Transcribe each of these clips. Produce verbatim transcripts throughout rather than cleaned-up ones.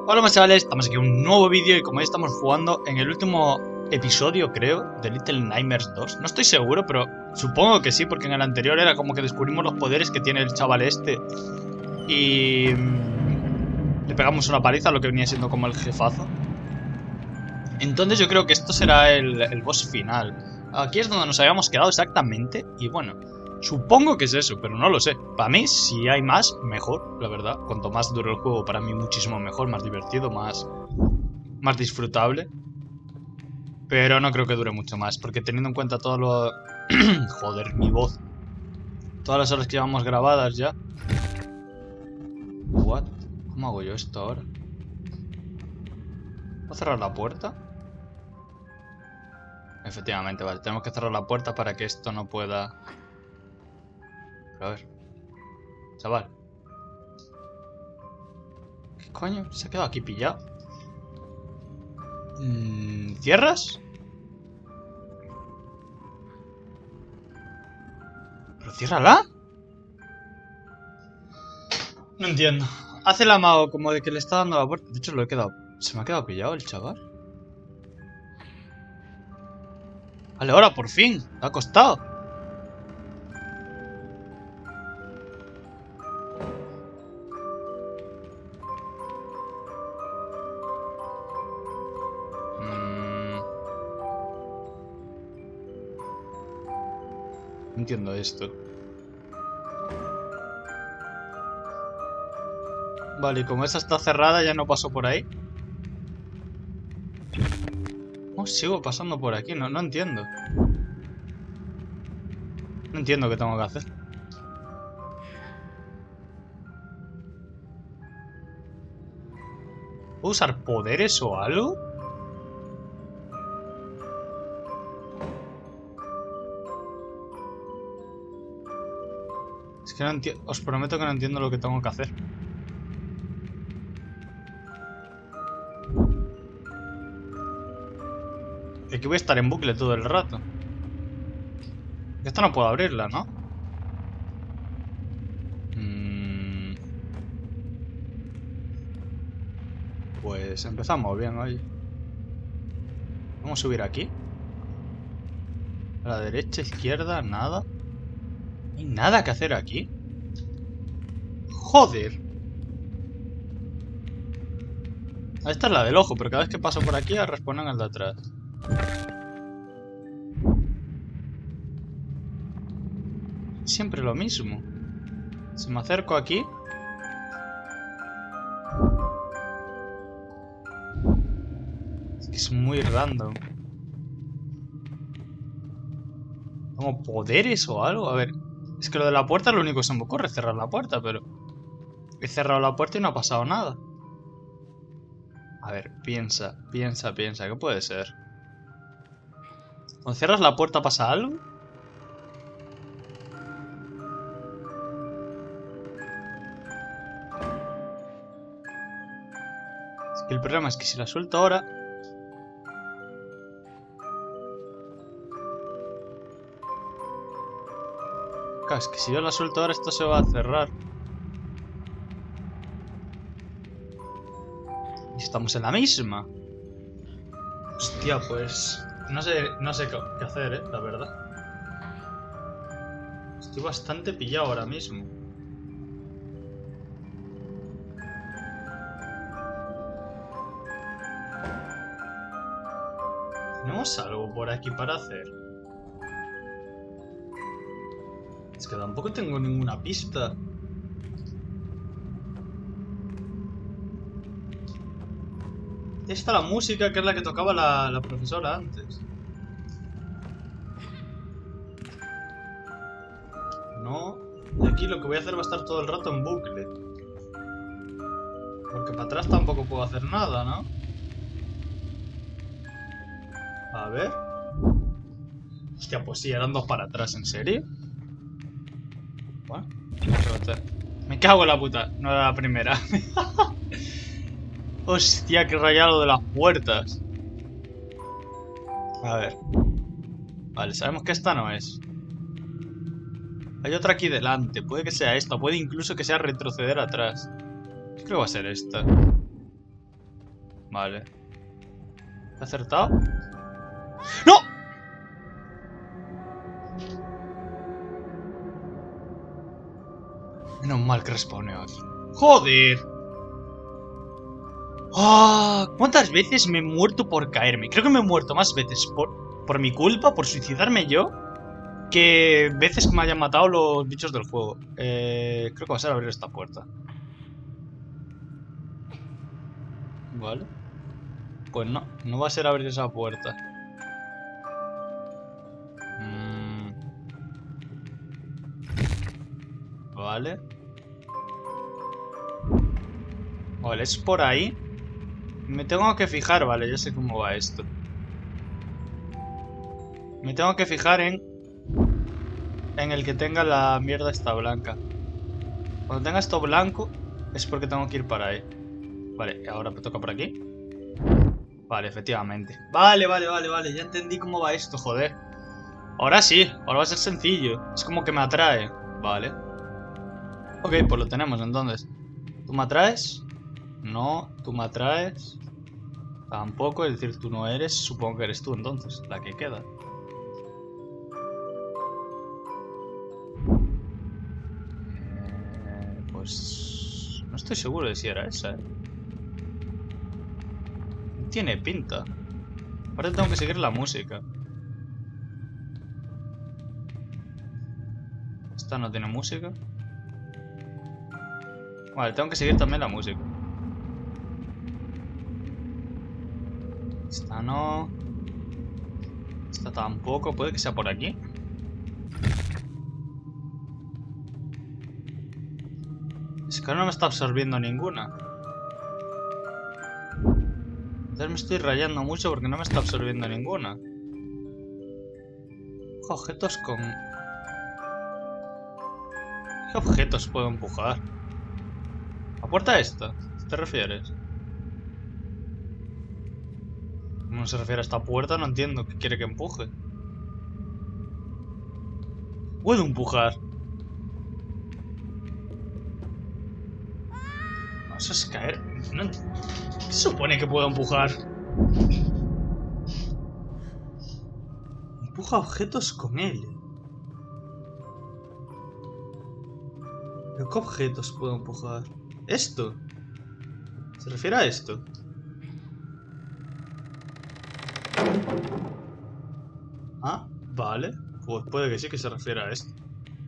Hola más chavales, estamos aquí en un nuevo vídeo y como ya estamos jugando en el último episodio, creo, de Little Nightmares dos. No estoy seguro, pero supongo que sí, porque en el anterior era como que descubrimos los poderes que tiene el chaval este y mmm, le pegamos una paliza a lo que venía siendo como el jefazo. Entonces yo creo que esto será el, el boss final. Aquí es donde nos habíamos quedado exactamente y bueno, supongo que es eso, pero no lo sé. Para mí, si hay más, mejor, la verdad. Cuanto más dure el juego, para mí muchísimo mejor, más divertido, más, más disfrutable. Pero no creo que dure mucho más, porque teniendo en cuenta todo lo... Joder, mi voz. Todas las horas que llevamos grabadas ya. What? ¿Cómo hago yo esto ahora? ¿Puedo cerrar la puerta? Efectivamente, vale. Tenemos que cerrar la puerta para que esto no pueda... Pero a ver. Chaval. ¿Qué coño? ¿Se ha quedado aquí pillado? Mm, ¿Cierras? ¿Pero ciérrala? No entiendo. Hace el amago como de que le está dando la puerta. De hecho, lo he quedado... ¿Se me ha quedado pillado el chaval? Vale, ahora por fin. Le ha costado. Mm. No entiendo esto. Vale, y como esa está cerrada, ya no paso por ahí. Oh, sigo pasando por aquí, no, no entiendo. No entiendo qué tengo que hacer. ¿Puedo usar poderes o algo? Es que no entiendo. Os prometo que no entiendo lo que tengo que hacer. Aquí voy a estar en bucle todo el rato. Esta no puedo abrirla, ¿no? Mm. Pues empezamos bien, oye. Vamos a subir aquí. A la derecha, izquierda, nada. ¿No hay nada que hacer aquí? ¡Joder! Esta es la del ojo, pero cada vez que paso por aquí responden al de atrás. Siempre lo mismo. Si me acerco aquí... Es que es muy random. ¿Tengo poderes o algo? A ver... Es que lo de la puerta es lo único que se me ocurre, cerrar la puerta, pero... He cerrado la puerta y no ha pasado nada. A ver, piensa, piensa, piensa. ¿Qué puede ser? ¿Cuando cierras la puerta pasa algo? Es que el problema es que si la suelto ahora... Claro, es que si yo la suelto ahora esto se va a cerrar. Y estamos en la misma. Hostia, pues... No sé, no sé qué hacer, eh, la verdad. Estoy bastante pillado ahora mismo. ¿Tenemos algo por aquí para hacer? Es que tampoco tengo ninguna pista. Esta es la música que es la que tocaba la, la profesora antes. No. Y aquí lo que voy a hacer va a estar todo el rato en bucle. Porque para atrás tampoco puedo hacer nada, ¿no? A ver. Hostia, pues sí, eran dos para atrás, ¿en serio? Bueno, me cago en la puta, no era la primera. Hostia, qué rayado de las puertas. A ver. Vale, sabemos que esta no es. Hay otra aquí delante. Puede que sea esta. Puede incluso que sea retroceder atrás. Yo creo que va a ser esta. Vale. ¿He acertado? ¡No! Menos mal que respawneo aquí. ¡Joder! ¡Ah! ¿Cuántas veces me he muerto por caerme? Creo que me he muerto más veces por, por mi culpa, por suicidarme yo, que veces que me hayan matado los bichos del juego. Eh, creo que va a ser abrir esta puerta. Vale. Pues no, no va a ser abrir esa puerta. Mm. Vale. Vale, es por ahí. Me tengo que fijar, vale, ya sé cómo va esto. Me tengo que fijar en... En el que tenga la mierda esta blanca. Cuando tenga esto blanco, es porque tengo que ir para ahí. Vale, ahora me toca por aquí. Vale, efectivamente. Vale, vale, vale, vale, ya entendí cómo va esto, joder. Ahora sí, ahora va a ser sencillo. Es como que me atrae. Vale. Ok, pues lo tenemos entonces. ¿Tú me atraes? No, tú me atraes. Tampoco, es decir, tú no eres. Supongo que eres tú entonces, la que queda. Eh, pues... No estoy seguro de si era esa, ¿eh? Tiene pinta. Ahora tengo que seguir la música. Esta no tiene música. Vale, tengo que seguir también la música. Esta no. Esta tampoco. Puede que sea por aquí. Es que ahora no me está absorbiendo ninguna. Entonces me estoy rayando mucho porque no me está absorbiendo ninguna. Objetos con... ¿Qué objetos puedo empujar? ¿La puerta esta? ¿Te refieres? ¿Cómo se refiere a esta puerta? No entiendo. ¿Qué quiere que empuje? Puedo empujar. No, eso es caer. No, ¿qué se supone que puedo empujar? Empuja objetos con L. ¿Pero qué objetos puedo empujar? ¿Esto? ¿Se refiere a esto? Ah, vale. Pues puede que sí que se refiere a esto.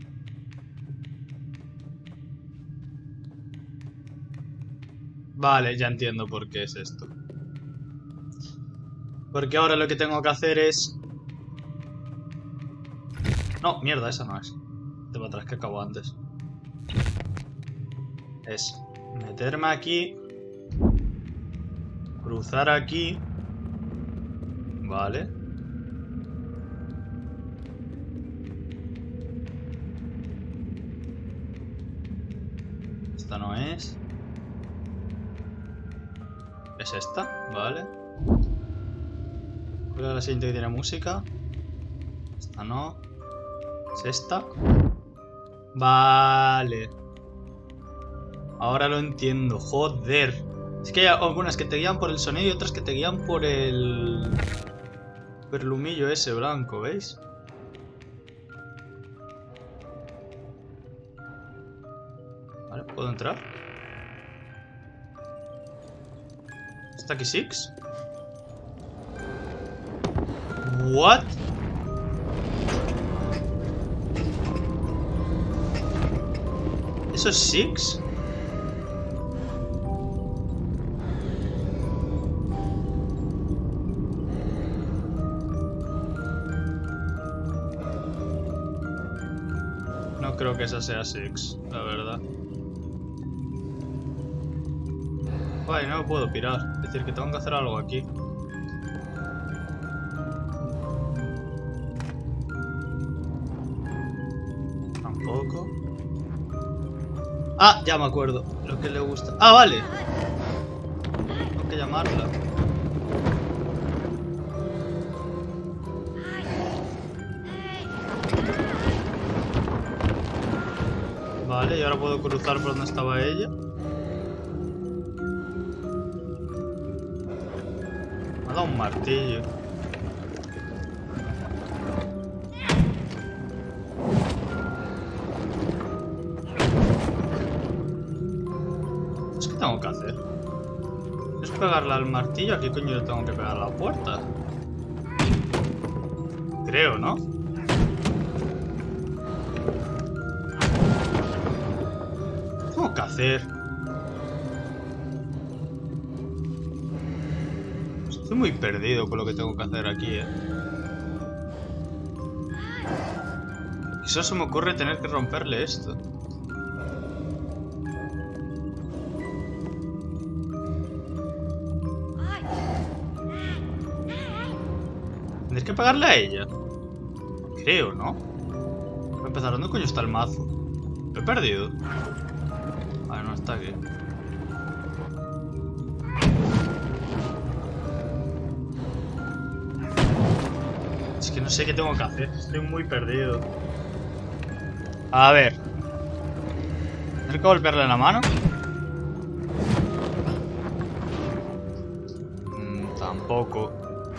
Vale, ya entiendo por qué es esto. Porque ahora lo que tengo que hacer es... No, mierda, esa no es. De para atrás que acabo antes. Es meterme aquí. Cruzar aquí. Vale. Esta no es. Es esta, vale. ¿Cuál es la siguiente que tiene música? Esta no. Es esta. Vale. Ahora lo entiendo, joder. Es que hay algunas que te guían por el sonido y otras que te guían por el... Por el humillo ese blanco, ¿veis? Vale, ¿puedo entrar? ¿Está aquí Six? ¿What? ¿Eso es Six? No creo que esa sea Six, la verdad. Vale, no me puedo pirar. Es decir, que tengo que hacer algo aquí. Tampoco. Ah, ya me acuerdo. Lo que le gusta. Ah, vale. Tengo que llamarla. Vale, y ahora puedo cruzar por donde estaba ella. dado un martillo. ¿Qué tengo que hacer? ¿Es pegarle al martillo? ¿A qué coño le tengo que pegar a la puerta? Creo, ¿no? ¿Qué tengo que hacer? Estoy muy perdido con lo que tengo que hacer aquí, eh. Quizás se me ocurre tener que romperle esto. Tendré que pegarle a ella. Creo, ¿no? Voy a empezar. ¿Dónde coño está el mazo? Lo he perdido. Vale, no está aquí. Es que no sé qué tengo que hacer. Estoy muy perdido. A ver. ¿Tendré que golpearle la mano? Mm, tampoco.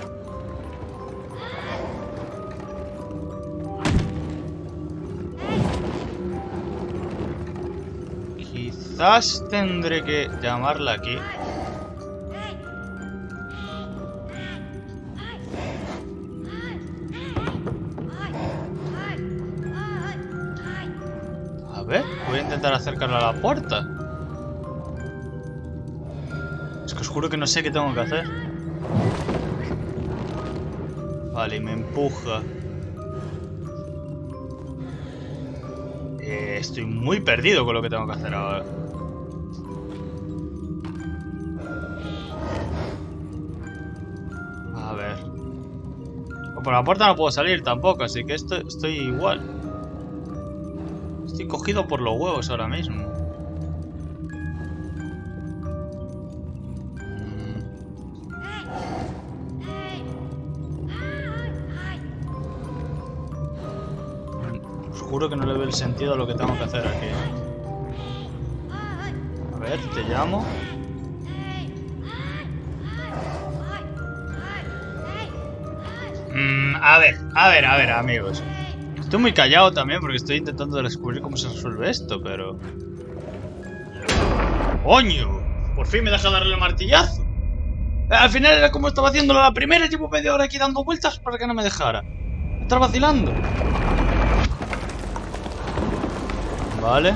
Quizás tendré que llamarla aquí. A ver, voy a intentar acercarla a la puerta. Es que os juro que no sé qué tengo que hacer. Vale, y me empuja. Eh, estoy muy perdido con lo que tengo que hacer ahora. A ver. O por la puerta no puedo salir tampoco, así que esto, estoy igual. Estoy cogido por los huevos ahora mismo. Os juro que no le veo el sentido a lo que tengo que hacer aquí. A ver, te llamo. Mm, a ver, a ver, a ver, amigos. Estoy muy callado también porque estoy intentando descubrir cómo se resuelve esto, pero... ¡Coño! Por fin me deja darle el martillazo. Al final era como estaba haciéndolo a la primera. Llevo media hora aquí dando vueltas para que no me dejara. Me estás vacilando. Vale.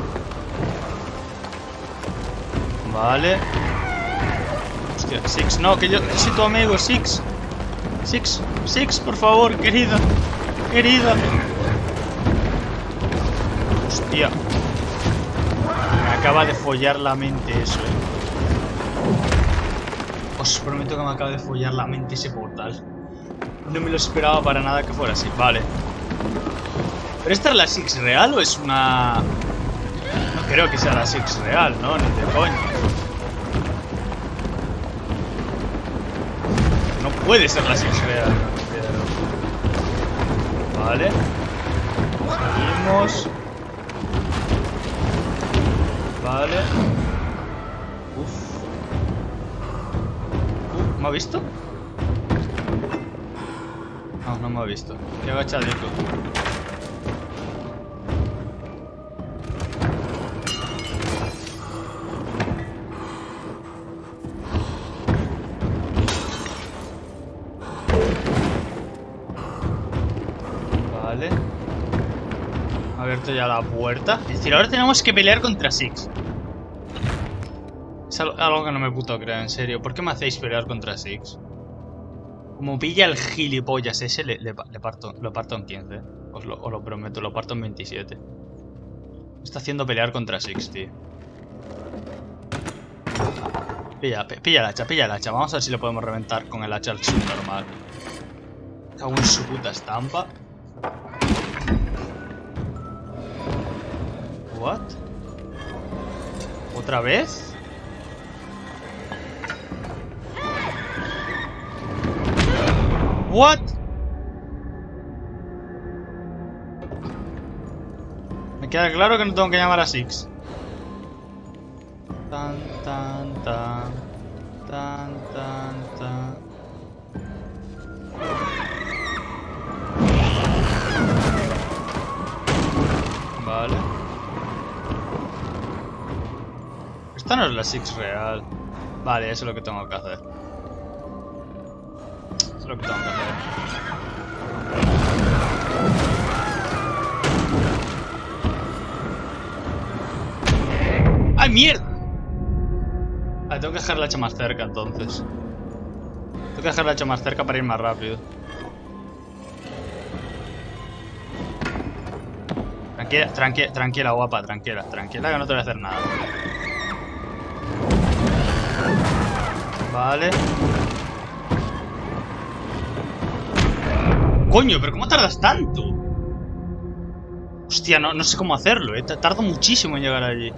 Vale. Hostia, Six, no, que yo soy tu amigo, Six. Six, Six, por favor, querida. Querida. Hostia. Me acaba de follar la mente eso, eh. Os prometo que me acaba de follar la mente ese portal. No me lo esperaba para nada que fuera así. Vale. ¿Pero esta es la Six real o es una...? No creo que sea la Six real, ¿no? Ni de coño. No puede ser la Six real. Vale. Seguimos. Vale. Uf. Uh, ¿me ha visto? No, no me ha visto. Qué agachadito. Vale. Ha abierto ya la puerta. Es decir, ahora tenemos que pelear contra Six. Es algo que no me puto creo, en serio. ¿Por qué me hacéis pelear contra Six? Como pilla el gilipollas ese, le, le, le parto, lo parto en quince. Os lo, os lo prometo, lo parto en veintisiete. Me está haciendo pelear contra Six, tío. Pilla, pilla el hacha, pilla el hacha. Vamos a ver si le podemos reventar con el hacha al subnormal. Cago en su puta estampa. What? ¿Otra vez? What? Me queda claro que no tengo que llamar a Six. Tan, tan, tan. Tan, tan, tan. esta no es la Six real. Vale, eso es lo que tengo que hacer. Eso es lo que tengo que hacer. ¡Ay, mierda! Vale, tengo que dejar el hacha más cerca entonces. Tengo que dejar el hacha más cerca para ir más rápido. Tranquila, tranquila, tranquila, guapa, tranquila, tranquila que no te voy a hacer nada. Vale. Coño, pero ¿cómo tardas tanto? Hostia, no, no sé cómo hacerlo, eh. Tardo muchísimo en llegar allí.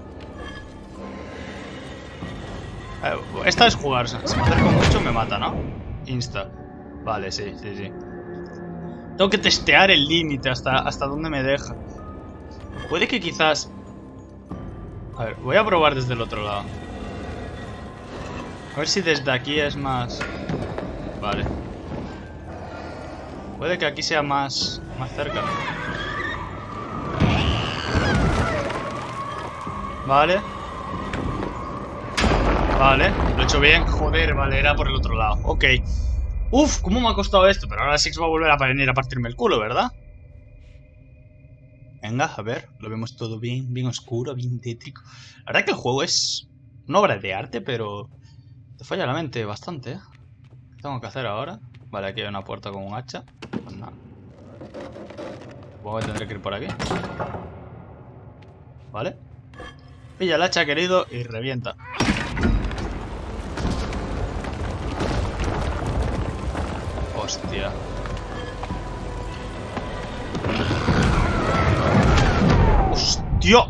Eh, esta es jugar. Si me acerco mucho me mata, ¿no? Insta. Vale, sí, sí, sí. Tengo que testear el límite hasta, hasta dónde me deja. Puede que quizás... A ver, voy a probar desde el otro lado. A ver si desde aquí es más... Vale. Puede que aquí sea más... Más cerca. Vale. Vale, lo he hecho bien. Joder, vale, era por el otro lado. Ok. Uf, ¿cómo me ha costado esto? Pero ahora Six va a volver a venir a partirme el culo, ¿verdad? Venga, a ver, lo vemos todo bien, bien oscuro, bien tétrico. La verdad que el juego es una obra de arte, pero te falla la mente bastante, ¿eh? ¿Qué tengo que hacer ahora? Vale, aquí hay una puerta con un hacha. Pues nada. Supongo que tendré que ir por aquí. Vale. Pilla el hacha, querido, y revienta. Hostia. ¡Hostia!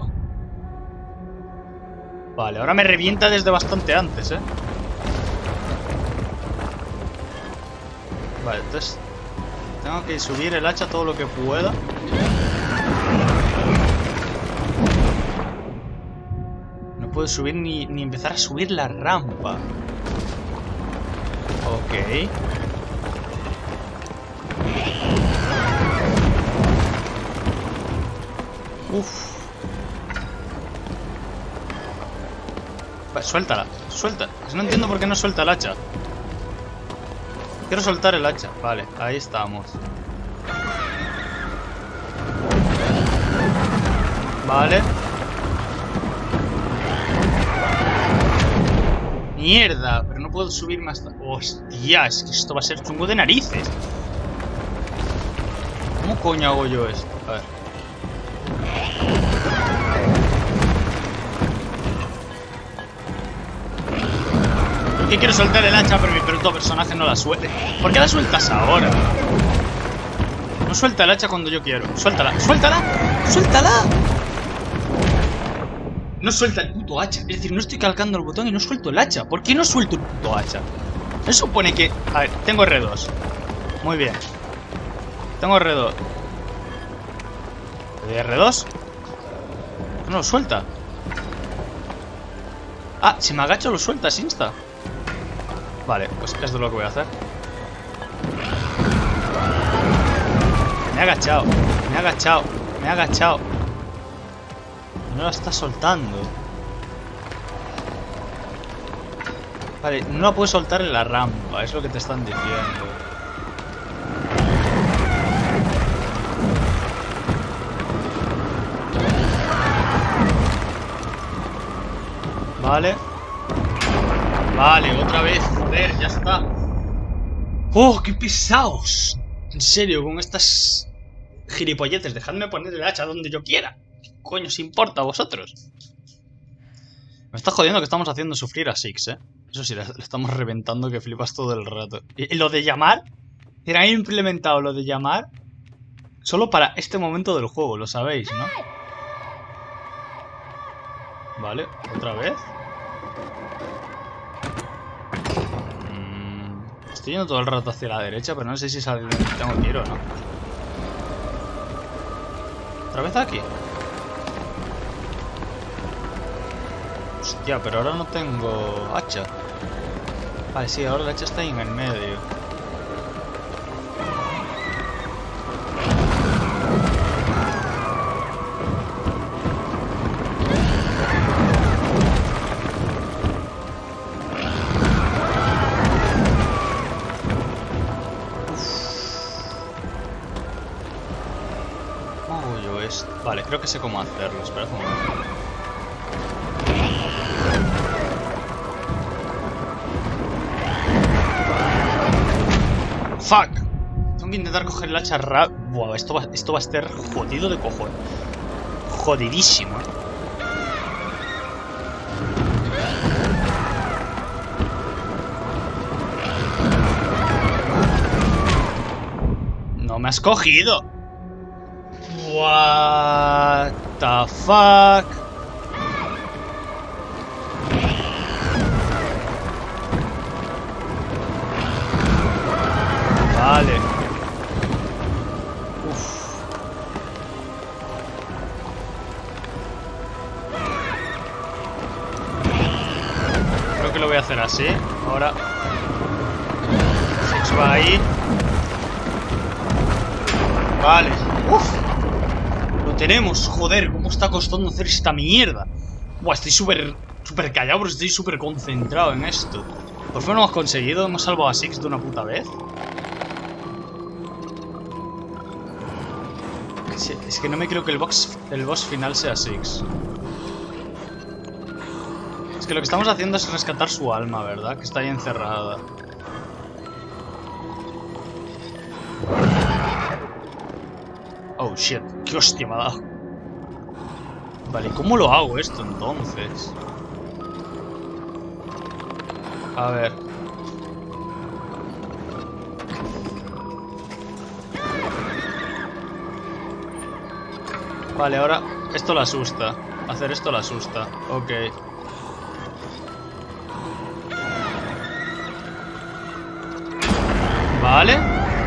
Vale, ahora me revienta desde bastante antes, ¿eh? Vale, entonces tengo que subir el hacha todo lo que pueda. No puedo subir ni, ni empezar a subir la rampa. Ok. Uf. Vale, suéltala, suelta. No entiendo por qué no suelta el hacha. Quiero soltar el hacha. Vale, ahí estamos. Vale. Mierda, pero no puedo subir más. Hostia, es que esto va a ser chungo de narices. ¿Cómo coño hago yo esto? A ver. Que quiero soltar el hacha, pero mi bruto personaje no la suelte. ¿Por qué la sueltas ahora? No suelta el hacha cuando yo quiero. Suéltala, suéltala, suéltala. No suelta el puto hacha. Es decir, no estoy calcando el botón y no suelto el hacha. ¿Por qué no suelto el puto hacha? Se supone que... A ver, tengo R dos. Muy bien. Tengo R dos. ¿De R dos? No lo suelta. Ah, si me agacho lo sueltas insta. Vale, pues esto es lo que voy a hacer. Me he agachado, me he agachado, me he agachado. No la está soltando. Vale, no la puedes soltar en la rampa, es lo que te están diciendo. Vale. Vale, otra vez, joder, ya está. ¡Oh, qué pesados! En serio, con estas gilipolletes, dejadme poner el hacha donde yo quiera. ¿Qué coño os importa a vosotros? Me está jodiendo que estamos haciendo sufrir a Six, ¿eh? Eso sí, le, le estamos reventando que flipas todo el rato. Y, y lo de llamar, era implementado lo de llamar solo para este momento del juego, lo sabéis, ¿no? Vale, otra vez. Estoy yendo todo el rato hacia la derecha, pero no sé si es al que tengo que ir o no. ¿Otra vez aquí? Hostia, pero ahora no tengo hacha. Vale, sí, ahora el hacha está ahí en el medio. Vale, creo que sé cómo hacerlo. Espera un momento. ¡Fuck! Tengo que intentar coger el hacha rap. Buah, esto va, esto va a estar jodido de cojones. Jodidísimo, ¿eh? ¡No me has cogido! What the fuck? Vale. Uf. Creo que lo voy a hacer así. Ahora Six va ahí. Vale. Uf. Lo tenemos. Joder, cómo está costando hacer esta mierda. Buah, estoy súper súper callado, pero estoy súper concentrado en esto. Por fin lo hemos conseguido. Hemos salvado a Six de una puta vez. Es que no me creo que el boss, el boss final sea Six. Es que lo que estamos haciendo es rescatar su alma, ¿verdad? Que está ahí encerrada. Oh, shit. ¡Qué hostia me ha dado! Vale, ¿cómo lo hago esto entonces? A ver. Vale, ahora esto la asusta. Hacer esto la asusta. Ok. Vale.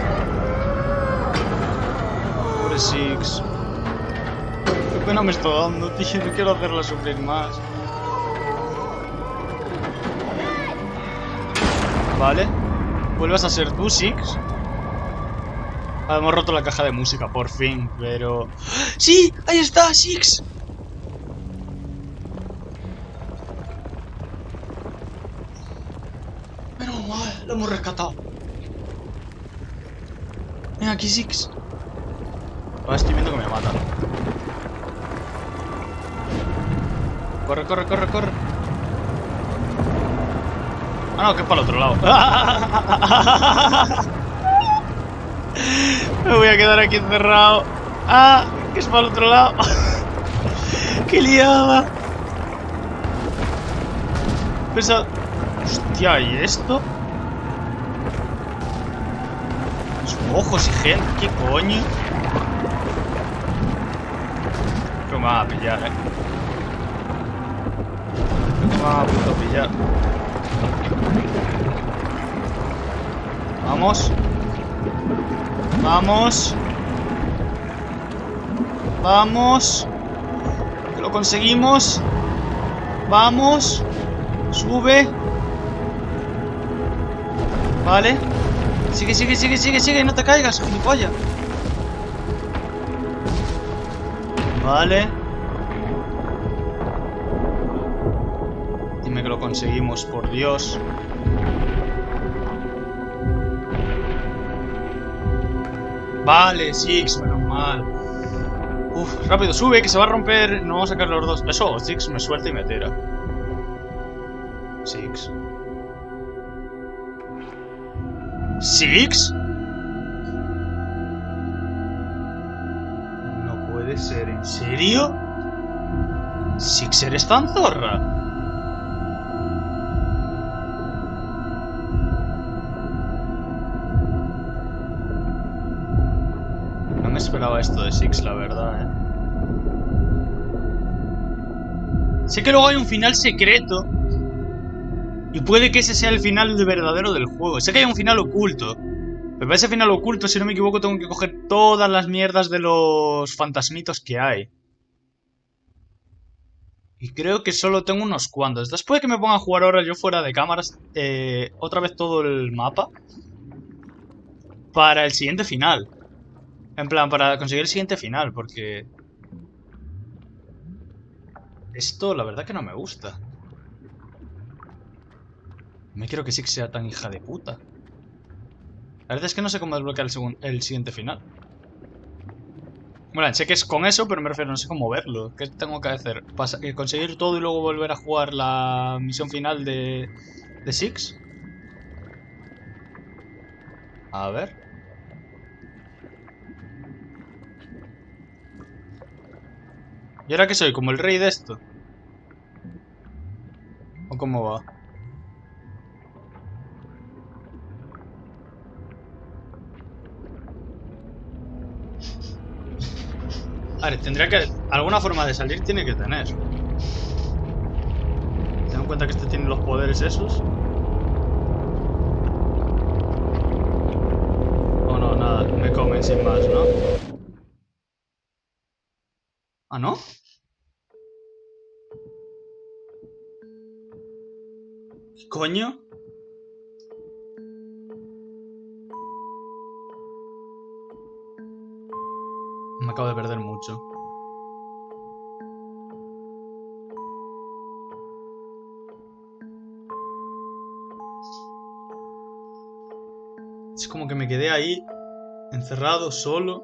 Pobre Six. Qué pena me está dando, tío. No quiero hacerla sufrir más. Vale. ¿Vuelves a ser tú, Six? Hemos roto la caja de música, por fin, pero... ¡Sí! ¡Ahí está, Six! Menos mal, lo hemos rescatado. Ven aquí, Six. Ahora estoy viendo que me matan. Corre, corre, corre, corre. Ah, no, que es para el otro lado. Me voy a quedar aquí encerrado. Ah, que es para el otro lado. ¡Qué liada! Pesa... Hostia, ¿y esto? Los ojos y gente, ¿qué coño? Creo que me van a pillar, eh. Creo que me van a punto pillar. Vamos. Vamos. Vamos. Que lo conseguimos. Vamos. Sube. Vale. Sigue, sigue, sigue, sigue, sigue. No te caigas, gilipollas. Vale. Dime que lo conseguimos, por Dios. Vale, Six, menos mal. Uf, rápido, sube, que se va a romper. No vamos a sacar los dos. Eso, Six me suelta y me tira. Six. ¿Six? No puede ser, ¿en serio? ¿Six eres tan zorra? No me esperaba esto de Six, la verdad, eh. Sé que luego hay un final secreto. Y puede que ese sea el final verdadero del juego. Sé que hay un final oculto. Pero para ese final oculto, si no me equivoco, tengo que coger todas las mierdas de los fantasmitos que hay. Y creo que solo tengo unos cuantos. Después de que me ponga a jugar ahora yo fuera de cámaras, eh, otra vez todo el mapa. Para el siguiente final. En plan, para conseguir el siguiente final, porque... esto, la verdad que no me gusta. No quiero que Six sea tan hija de puta. La verdad es que no sé cómo desbloquear el, el siguiente final. Bueno, sé que es con eso, pero me refiero, no sé cómo verlo. ¿Qué tengo que hacer? Pasa- eh, ¿Conseguir todo y luego volver a jugar la misión final de, de Six? A ver. ¿Y ahora qué soy? ¿Como el rey de esto? ¿O cómo va? A ver, tendría que... Alguna forma de salir tiene que tener. Ten en cuenta que este tiene los poderes esos. Oh, no, nada. Me comen sin más, ¿no? ¿Ah, no? ¿Qué coño? Me acabo de perder mucho. Es como que me quedé ahí, encerrado, solo.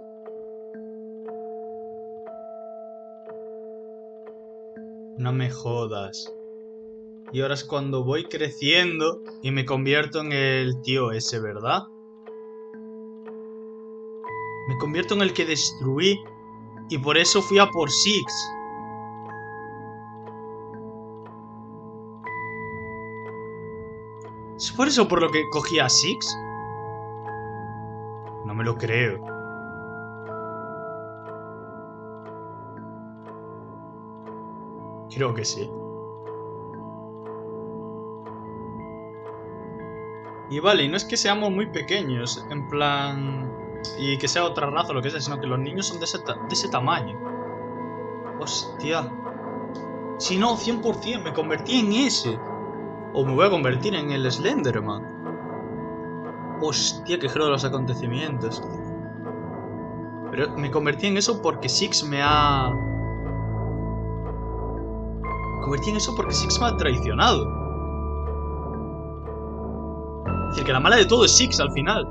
No me jodas. Y ahora es cuando voy creciendo y me convierto en el tío ese, ¿verdad? Me convierto en el que destruí y por eso fui a por Six. ¿Es por eso por lo que cogí a Six? No me lo creo. Creo que sí. Y vale, y no es que seamos muy pequeños, en plan... Y que sea otra raza o lo que sea, sino que los niños son de ese, ta de ese tamaño. Hostia. Si no, cien por cien, me convertí en ese. O me voy a convertir en el Slenderman. Hostia, qué giro de los acontecimientos. Pero me convertí en eso porque Six me ha... Me convertí en eso porque Six me ha traicionado. Es decir, que la mala de todo es Six al final.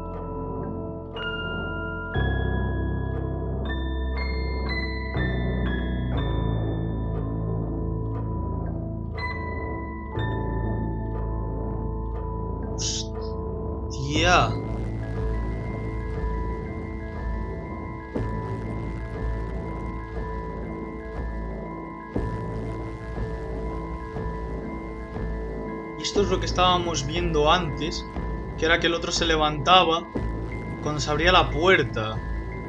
Hostia. Y esto es lo que estábamos viendo antes, que era que el otro se levantaba cuando se abría la puerta.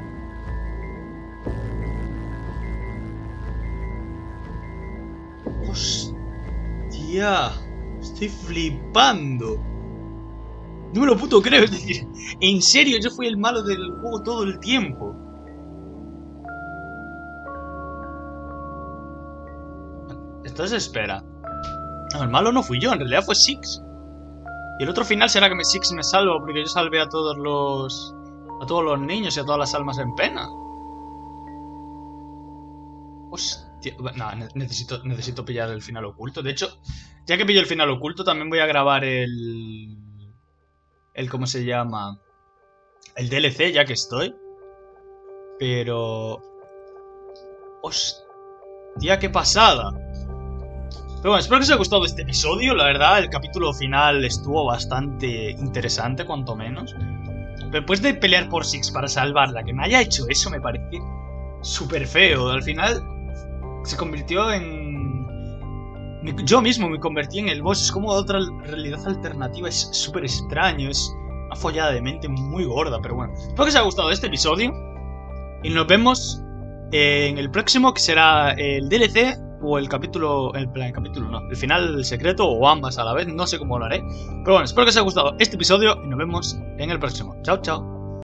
Hostia, estoy flipando. No me lo puedo creer, es decir, en serio, yo fui el malo del juego todo el tiempo. Entonces espera. No, el malo no fui yo, en realidad fue Six. Y el otro final será que me Six me salva porque yo salvé a todos los... A todos los niños y a todas las almas en pena. Hostia, no, necesito, necesito pillar el final oculto. De hecho, ya que pillo el final oculto, también voy a grabar el... El, ¿cómo se llama? El D L C, ya que estoy. Pero... Hostia, qué pasada. Pero bueno, espero que os haya gustado este episodio. La verdad, el capítulo final estuvo bastante interesante, cuanto menos. Pero después de pelear por Six para salvarla, que me haya hecho eso me parece súper feo. Al final se convirtió en... Yo mismo me convertí en el boss. Es como otra realidad alternativa. Es súper extraño. Es una follada de mente muy gorda. Pero bueno, espero que os haya gustado este episodio. Y nos vemos en el próximo, que será el D L C o el capítulo... El, el capítulo no, el final secreto o ambas a la vez. No sé cómo lo haré. Pero bueno, espero que os haya gustado este episodio y nos vemos en el próximo. Chao, chao.